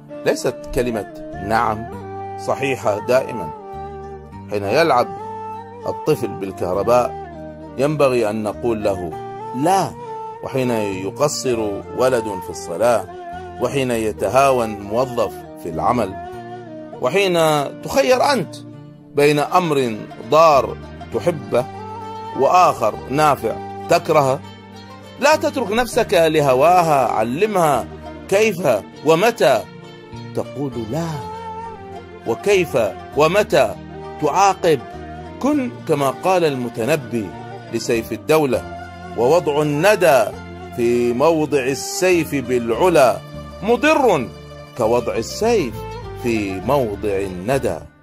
ليست كلمة نعم صحيحة دائما. حين يلعب الطفل بالكهرباء ينبغي أن نقول له لا، وحين يقصر ولد في الصلاة، وحين يتهاون موظف في العمل، وحين تخير أنت بين أمر ضار تحبه وآخر نافع تكرهه، لا تترك نفسك لهواها، علمها كيف ومتى تقول لا، وكيف ومتى تعاقب. كن كما قال المتنبي لسيف الدولة: ووضع الندى في موضع السيف بالعلا مضر كوضع السيف في موضع الندى.